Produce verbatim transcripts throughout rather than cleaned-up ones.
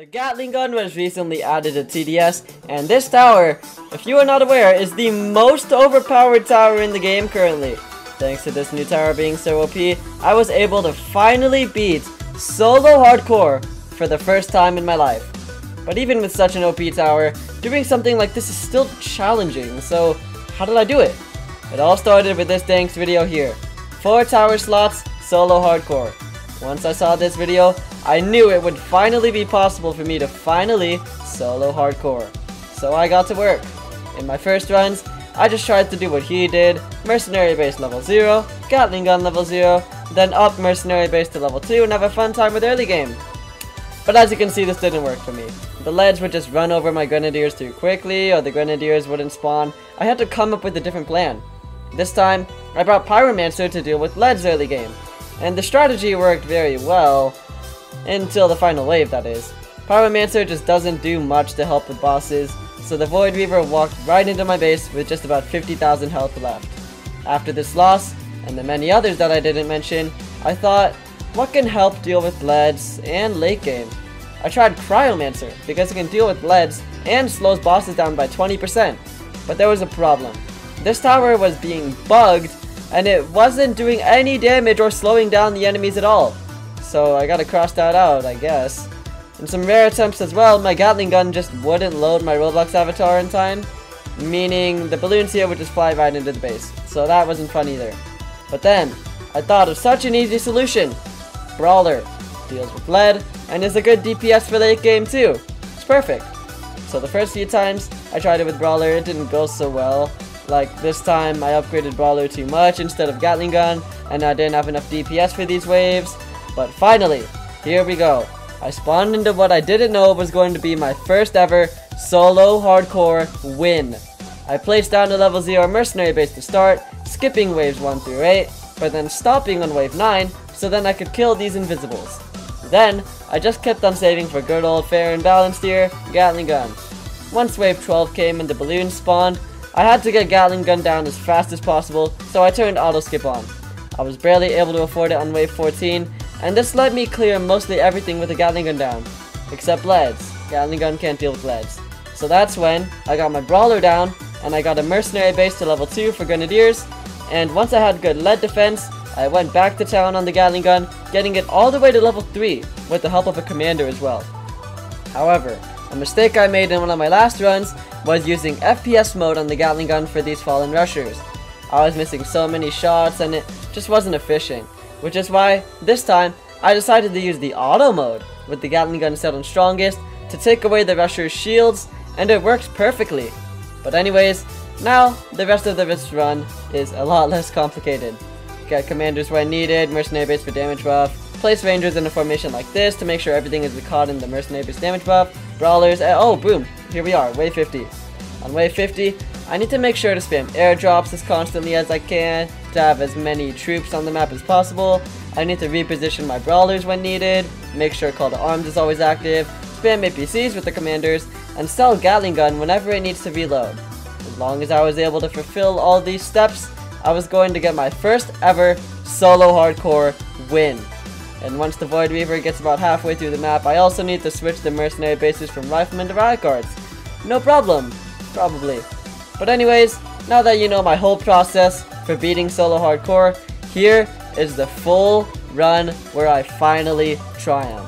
The Gatling gun was recently added to T D S, and this tower, if you are not aware, is the most overpowered tower in the game currently. Thanks to this new tower being so O P, I was able to finally beat solo hardcore for the first time in my life. But even with such an O P tower, doing something like this is still challenging, so how did I do it? It all started with this Danks video here. Four tower slots, solo hardcore. Once I saw this video, I knew it would finally be possible for me to finally solo hardcore. So I got to work. In my first runs, I just tried to do what he did, mercenary base level zero, Gatling gun level zero, then up mercenary base to level two and have a fun time with early game. But as you can see, this didn't work for me. The leads would just run over my grenadiers too quickly, or the grenadiers wouldn't spawn. I had to come up with a different plan. This time, I brought Pyromancer to deal with leads early game. And the strategy worked very well, until the final wave, that is. Pyromancer just doesn't do much to help with bosses, so the Void Reaver walked right into my base with just about fifty thousand health left. After this loss, and the many others that I didn't mention, I thought, what can help deal with leads and late game? I tried Cryomancer, because it can deal with leads and slows bosses down by twenty percent. But there was a problem. This tower was being bugged, and it wasn't doing any damage or slowing down the enemies at all. So I gotta cross that out, I guess. In some rare attempts as well, my Gatling gun just wouldn't load my Roblox avatar in time, meaning the balloons here would just fly right into the base. So that wasn't fun either. But then, I thought of such an easy solution. Brawler deals with lead and is a good D P S for late game too. It's perfect. So the first few times I tried it with Brawler, it didn't go so well. Like this time I upgraded Brawler too much instead of Gatling gun, and I didn't have enough D P S for these waves. But finally, here we go. I spawned into what I didn't know was going to be my first ever solo hardcore win. I placed down a level zero mercenary base to start, skipping waves one through eight, but then stopping on wave nine so then I could kill these invisibles. Then, I just kept on saving for good old fair and balanced here, Gatling gun. Once wave twelve came and the balloons spawned, I had to get Gatling gun down as fast as possible, so I turned auto skip on. I was barely able to afford it on wave fourteen, and this let me clear mostly everything with the Gatling gun down, except leads. Gatling gun can't deal with leads. So that's when I got my Brawler down, and I got a mercenary base to level two for grenadiers, and once I had good lead defense, I went back to town on the Gatling gun, getting it all the way to level three, with the help of a commander as well. However, a mistake I made in one of my last runs was using F P S mode on the Gatling gun for these fallen rushers. I was missing so many shots and it just wasn't efficient, which is why, this time, I decided to use the auto mode, with the Gatling gun set on strongest, to take away the rusher's shields, and it works perfectly. But anyways, now, the rest of this run is a lot less complicated. Get commanders where needed, mercenary base for damage buff, place rangers in a formation like this to make sure everything is caught in the mercenary base damage buff, brawlers, and oh boom, here we are, wave fifty. On wave fifty, I need to make sure to spam airdrops as constantly as I can, to have as many troops on the map as possible. I need to reposition my brawlers when needed, make sure call to arms is always active, spam A P Cs with the commanders, and sell Gatling gun whenever it needs to reload. As long as I was able to fulfill all these steps, I was going to get my first ever solo hardcore win. And once the Void Reaver gets about halfway through the map, I also need to switch the mercenary bases from riflemen to riot guards. No problem, probably. But anyways, now that you know my whole process for beating solo hardcore, here is the full run where I finally triumph.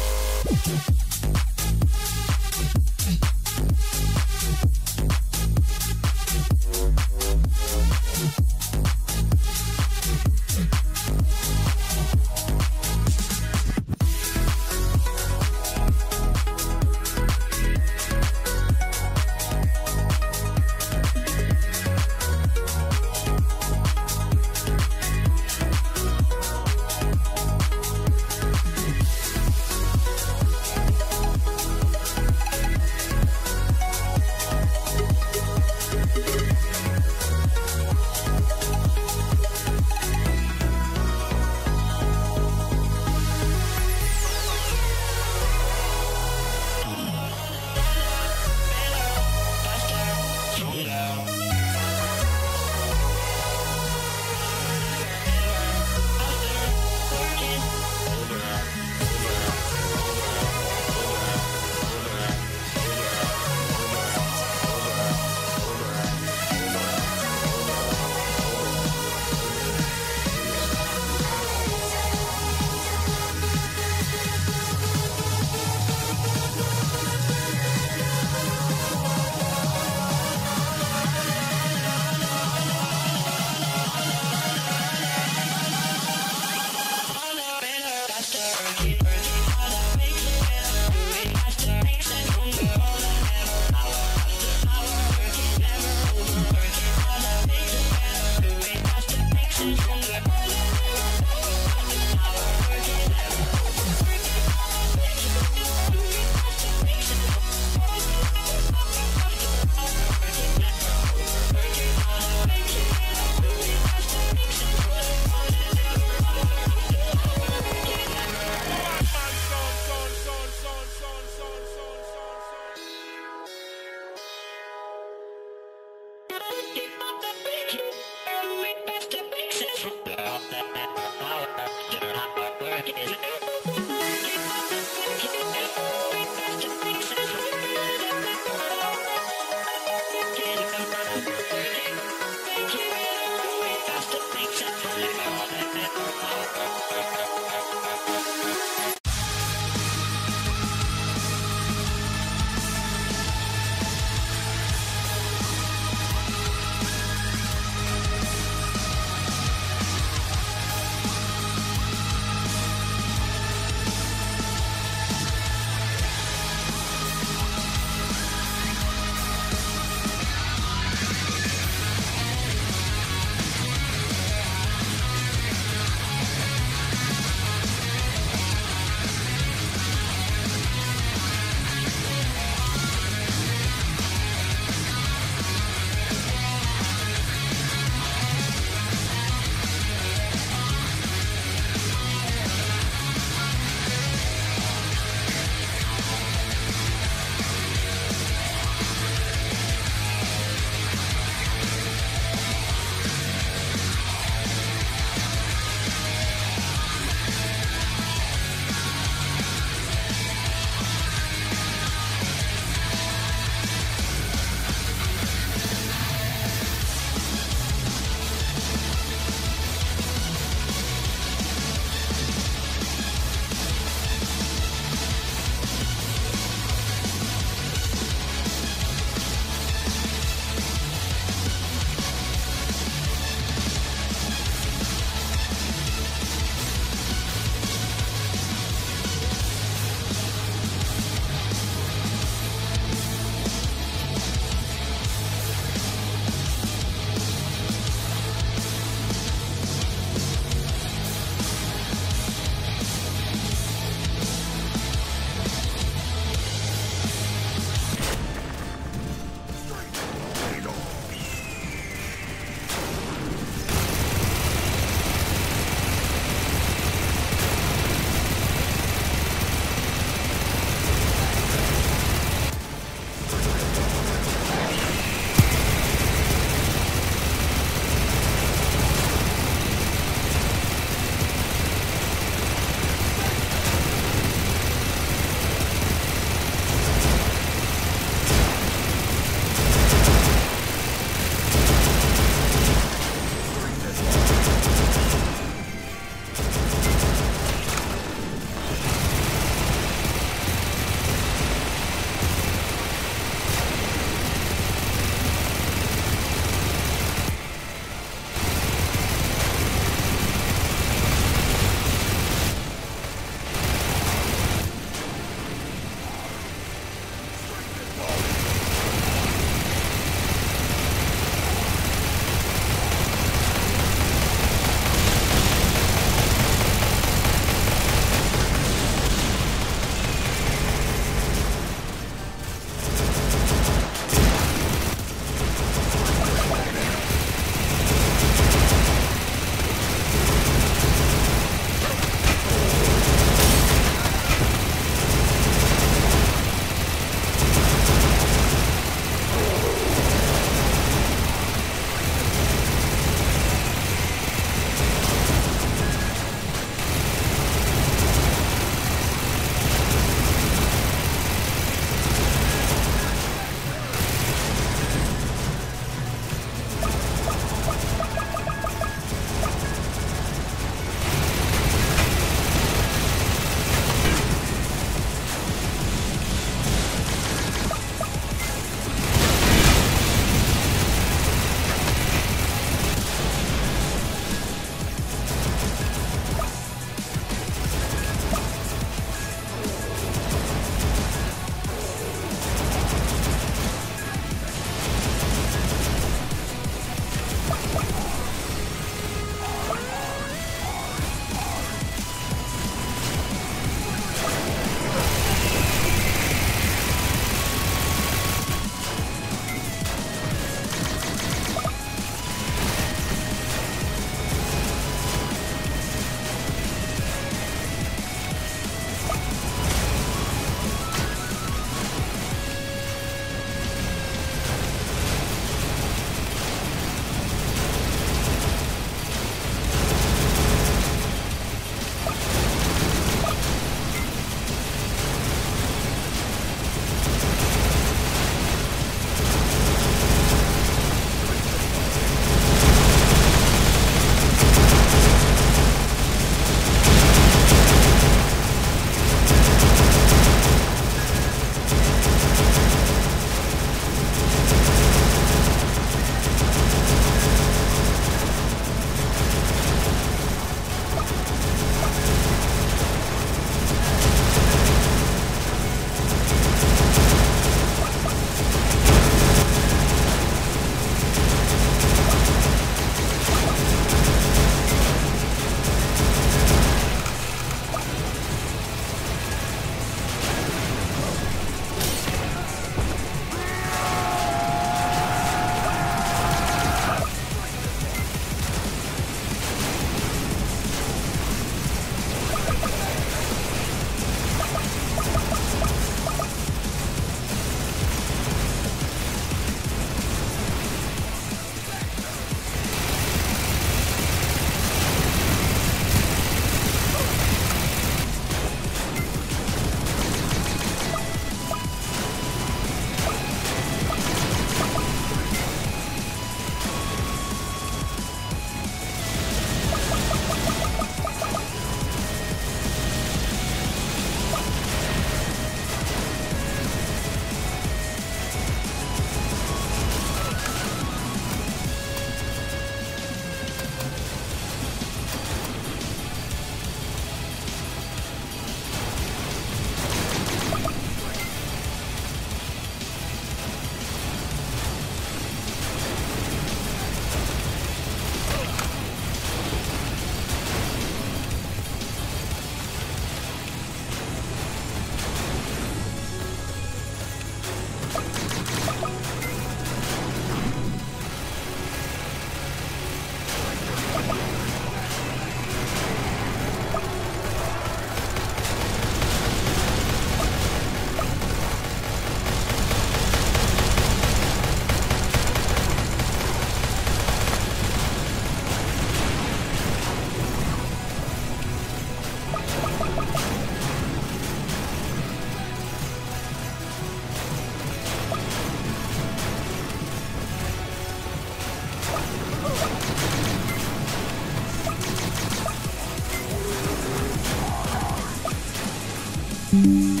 you